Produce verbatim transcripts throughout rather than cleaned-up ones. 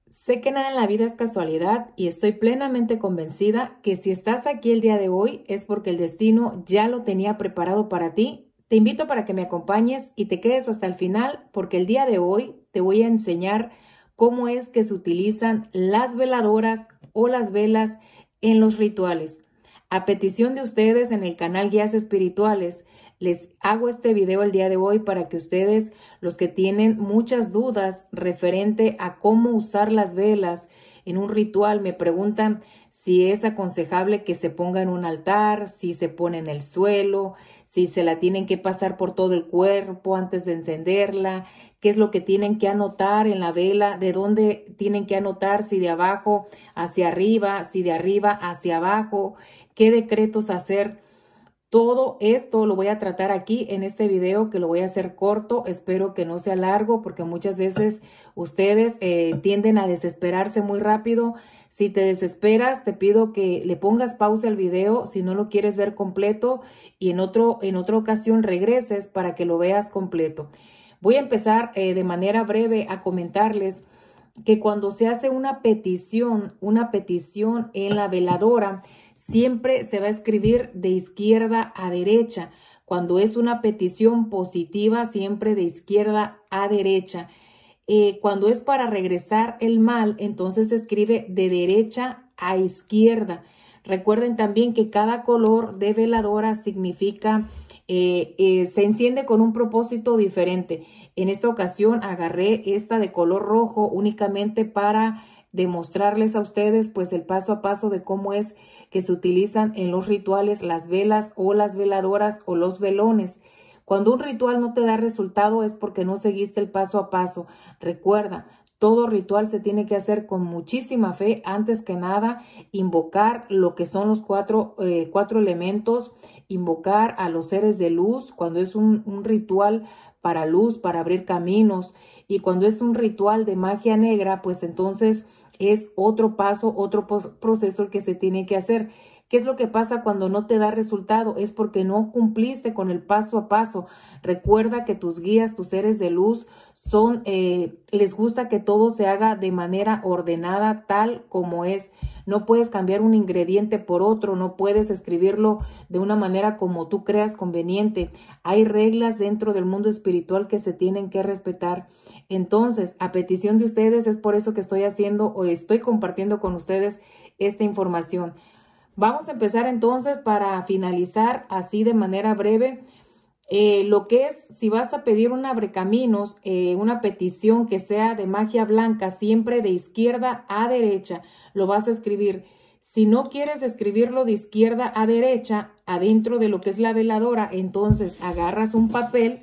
Sé que nada en la vida es casualidad y estoy plenamente convencida que si estás aquí el día de hoy es porque el destino ya lo tenía preparado para ti. Te invito para que me acompañes y te quedes hasta el final porque el día de hoy te voy a enseñar cómo es que se utilizan las veladoras o las velas en los rituales. A petición de ustedes en el canal Guías Espirituales, les hago este video el día de hoy para que ustedes, los que tienen muchas dudas referente a cómo usar las velas en un ritual, me preguntan si es aconsejable que se ponga en un altar, si se pone en el suelo, si se la tienen que pasar por todo el cuerpo antes de encenderla, qué es lo que tienen que anotar en la vela, de dónde tienen que anotar, si de abajo hacia arriba, si de arriba hacia abajo, qué decretos hacer. Todo esto lo voy a tratar aquí en este video, que lo voy a hacer corto. Espero que no sea largo porque muchas veces ustedes eh, tienden a desesperarse muy rápido. Si te desesperas, te pido que le pongas pausa al video si no lo quieres ver completo y en, otro, en otra ocasión regreses para que lo veas completo. Voy a empezar eh, de manera breve a comentarles que cuando se hace una petición, una petición en la veladora, siempre se va a escribir de izquierda a derecha. Cuando es una petición positiva, siempre de izquierda a derecha. Eh, cuando es para regresar el mal, entonces se escribe de derecha a izquierda. Recuerden también que cada color de veladora significa, eh, eh, se enciende con un propósito diferente. En esta ocasión agarré esta de color rojo únicamente para demostrarles a ustedes pues el paso a paso de cómo es que se utilizan en los rituales las velas o las veladoras o los velones. Cuando un ritual no te da resultado es porque no seguiste el paso a paso. Recuerda, todo ritual se tiene que hacer con muchísima fe. Antes que nada, invocar lo que son los cuatro, eh, cuatro elementos, invocar a los seres de luz cuando es un, un ritual para luz, para abrir caminos. Y cuando es un ritual de magia negra, pues entonces es otro paso, otro proceso el que se tiene que hacer. ¿Qué es lo que pasa cuando no te da resultado? Es porque no cumpliste con el paso a paso. Recuerda que tus guías, tus seres de luz, son, eh, les gusta que todo se haga de manera ordenada, tal como es. No puedes cambiar un ingrediente por otro, no puedes escribirlo de una manera como tú creas conveniente. Hay reglas dentro del mundo espiritual que se tienen que respetar. Entonces, a petición de ustedes, es por eso que estoy haciendo o estoy compartiendo con ustedes esta información. Vamos a empezar entonces para finalizar así de manera breve. Eh, lo que es, si vas a pedir un abrecaminos, eh, una petición que sea de magia blanca, siempre de izquierda a derecha, lo vas a escribir. Si no quieres escribirlo de izquierda a derecha, adentro de lo que es la veladora, entonces agarras un papel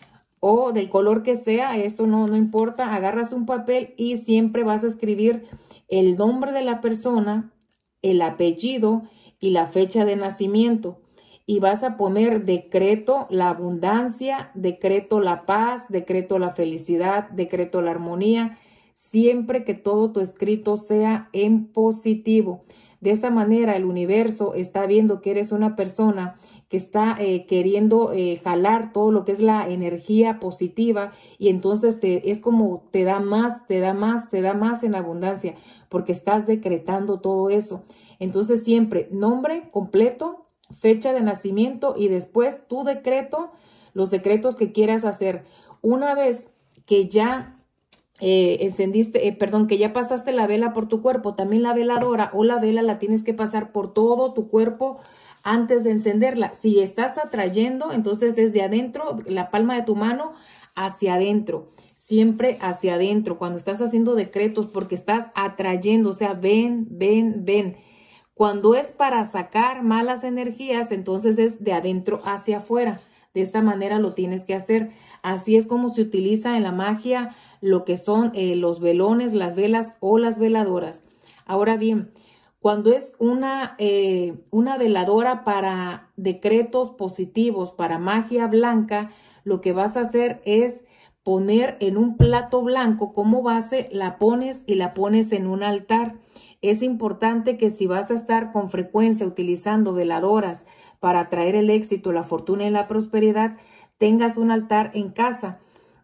o del color que sea, esto no, no importa, agarras un papel y siempre vas a escribir el nombre de la persona, el apellido y la fecha de nacimiento. Y vas a poner decreto la abundancia, decreto la paz, decreto la felicidad, decreto la armonía, siempre que todo tu escrito sea en positivo. De esta manera el universo está viendo que eres una persona que está eh, queriendo eh, jalar todo lo que es la energía positiva y entonces te, es como te da más, te da más, te da más en abundancia porque estás decretando todo eso. Entonces siempre nombre completo, fecha de nacimiento y después tu decreto, los decretos que quieras hacer. Una vez que ya eh, encendiste, eh, perdón, que ya pasaste la vela por tu cuerpo, también la veladora o la vela la tienes que pasar por todo tu cuerpo antes de encenderla. Si estás atrayendo, entonces es de adentro, la palma de tu mano hacia adentro, siempre hacia adentro, cuando estás haciendo decretos porque estás atrayendo, o sea, ven, ven, ven. Cuando es para sacar malas energías, entonces es de adentro hacia afuera. De esta manera lo tienes que hacer. Así es como se utiliza en la magia lo que son eh, los velones, las velas o las veladoras. Ahora bien, cuando es una, eh, una veladora para decretos positivos, para magia blanca, lo que vas a hacer es poner en un plato blanco como base, la pones y la pones en un altar. Es importante que si vas a estar con frecuencia utilizando veladoras para atraer el éxito, la fortuna y la prosperidad, tengas un altar en casa.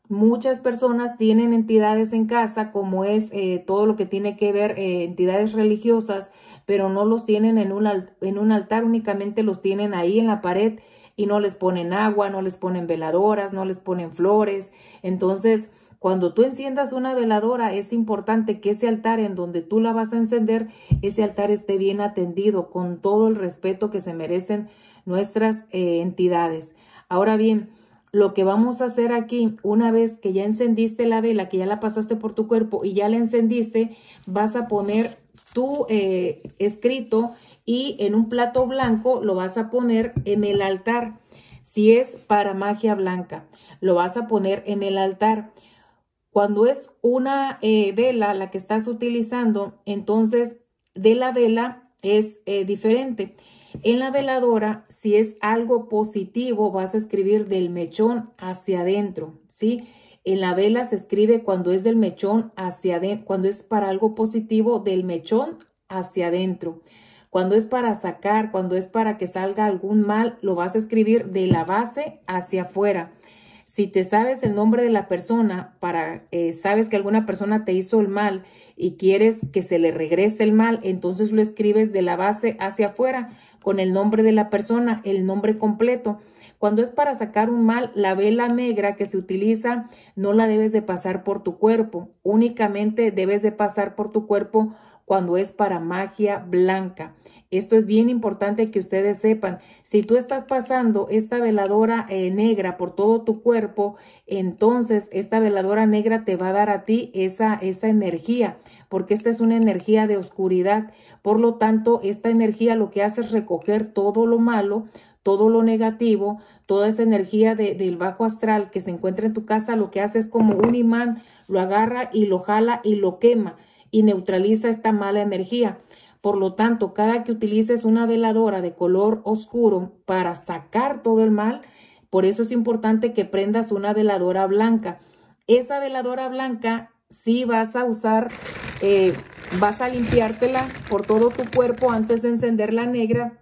Muchas personas tienen entidades en casa, como es eh, todo lo que tiene que ver eh, entidades religiosas, pero no los tienen en un, en un altar, únicamente los tienen ahí en la pared y no les ponen agua, no les ponen veladoras, no les ponen flores. Entonces, cuando tú enciendas una veladora, es importante que ese altar en donde tú la vas a encender, ese altar esté bien atendido, con todo el respeto que se merecen nuestras eh, entidades. Ahora bien, lo que vamos a hacer aquí, una vez que ya encendiste la vela, que ya la pasaste por tu cuerpo y ya la encendiste, vas a poner tu eh, escrito y en un plato blanco lo vas a poner en el altar. Si es para magia blanca, lo vas a poner en el altar. Cuando es una eh, vela la que estás utilizando, entonces de la vela es eh, diferente. En la veladora, si es algo positivo, vas a escribir del mechón hacia adentro, ¿sí? En la vela se escribe cuando es del mechón hacia adentro, cuando es para algo positivo, del mechón hacia adentro. Cuando es para sacar, cuando es para que salga algún mal, lo vas a escribir de la base hacia afuera. Si te sabes el nombre de la persona, para eh, sabes que alguna persona te hizo el mal y quieres que se le regrese el mal, entonces lo escribes de la base hacia afuera con el nombre de la persona, el nombre completo. Cuando es para sacar un mal, la vela negra que se utiliza no la debes de pasar por tu cuerpo, únicamente debes de pasar por tu cuerpo cuando es para magia blanca. Esto es bien importante que ustedes sepan. Si tú estás pasando esta veladora eh, negra por todo tu cuerpo, entonces esta veladora negra te va a dar a ti esa, esa energía, porque esta es una energía de oscuridad. Por lo tanto, esta energía lo que hace es recoger todo lo malo, todo lo negativo, toda esa energía de, del bajo astral que se encuentra en tu casa, lo que hace es como un imán, lo agarra y lo jala y lo quema y neutraliza esta mala energía. Por lo tanto, cada que utilices una veladora de color oscuro para sacar todo el mal, por eso es importante que prendas una veladora blanca. Esa veladora blanca sí vas a usar, eh, vas a limpiártela por todo tu cuerpo antes de encender la negra.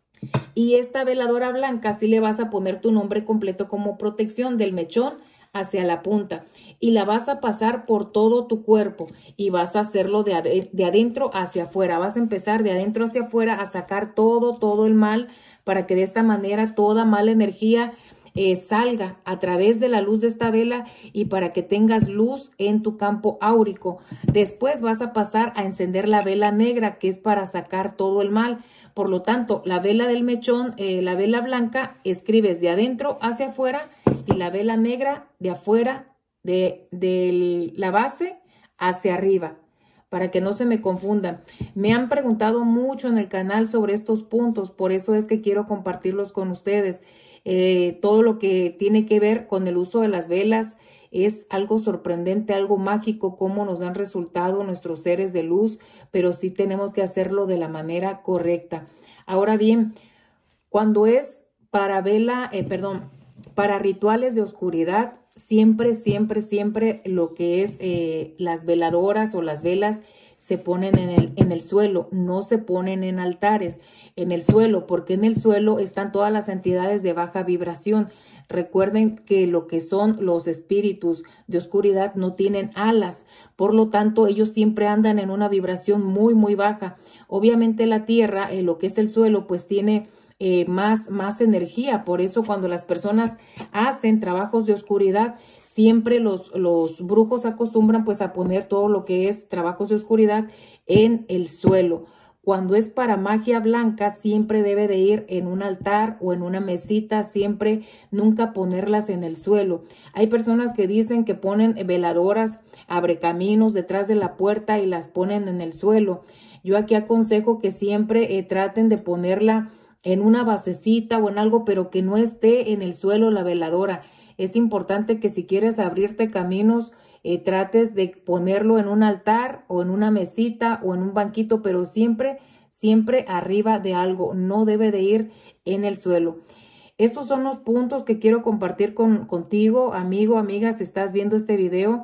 Y esta veladora blanca sí le vas a poner tu nombre completo como protección del mechón hacia la punta y la vas a pasar por todo tu cuerpo y vas a hacerlo de, ad de adentro hacia afuera. Vas a empezar de adentro hacia afuera a sacar todo, todo el mal para que de esta manera toda mala energía eh, salga a través de la luz de esta vela y para que tengas luz en tu campo áurico. Después vas a pasar a encender la vela negra, que es para sacar todo el mal. Por lo tanto, la vela del mechón, eh, la vela blanca, escribes de adentro hacia afuera y la vela negra de afuera, de, de la base hacia arriba, para que no se me confundan. Me han preguntado mucho en el canal sobre estos puntos, por eso es que quiero compartirlos con ustedes. Eh, todo lo que tiene que ver con el uso de las velas es algo sorprendente, algo mágico, cómo nos dan resultado nuestros seres de luz, pero sí tenemos que hacerlo de la manera correcta. Ahora bien, cuando es para vela, eh, perdón, para rituales de oscuridad, siempre, siempre, siempre lo que es eh, las veladoras o las velas se ponen en el, en el suelo, no se ponen en altares, en el suelo, porque en el suelo están todas las entidades de baja vibración. Recuerden que lo que son los espíritus de oscuridad no tienen alas, por lo tanto ellos siempre andan en una vibración muy, muy baja. Obviamente la tierra, eh, lo que es el suelo, pues tiene Eh, más, más energía. Por eso cuando las personas hacen trabajos de oscuridad, siempre los, los brujos acostumbran pues a poner todo lo que es trabajos de oscuridad en el suelo. Cuando es para magia blanca, siempre debe de ir en un altar o en una mesita, siempre, nunca ponerlas en el suelo. Hay personas que dicen que ponen veladoras, abrecaminos detrás de la puerta y las ponen en el suelo. Yo aquí aconsejo que siempre eh, traten de ponerla en una basecita o en algo, pero que no esté en el suelo la veladora. Es importante que si quieres abrirte caminos, eh, trates de ponerlo en un altar o en una mesita o en un banquito, pero siempre, siempre arriba de algo. No debe de ir en el suelo. Estos son los puntos que quiero compartir con, contigo, amigo, amiga, si estás viendo este video.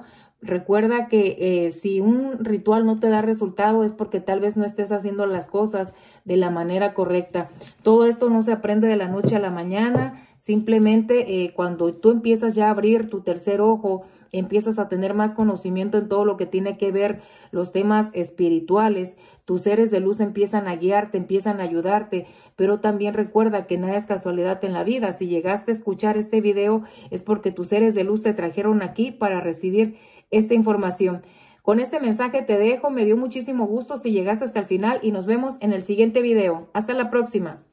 Recuerda que eh, si un ritual no te da resultado es porque tal vez no estés haciendo las cosas de la manera correcta. Todo esto no se aprende de la noche a la mañana. Simplemente eh, cuando tú empiezas ya a abrir tu tercer ojo, empiezas a tener más conocimiento en todo lo que tiene que ver los temas espirituales. Tus seres de luz empiezan a guiarte, empiezan a ayudarte, pero también recuerda que nada es casualidad en la vida. Si llegaste a escuchar este video es porque tus seres de luz te trajeron aquí para recibir esta información. Con este mensaje te dejo, me dio muchísimo gusto si llegaste hasta el final y nos vemos en el siguiente video. Hasta la próxima.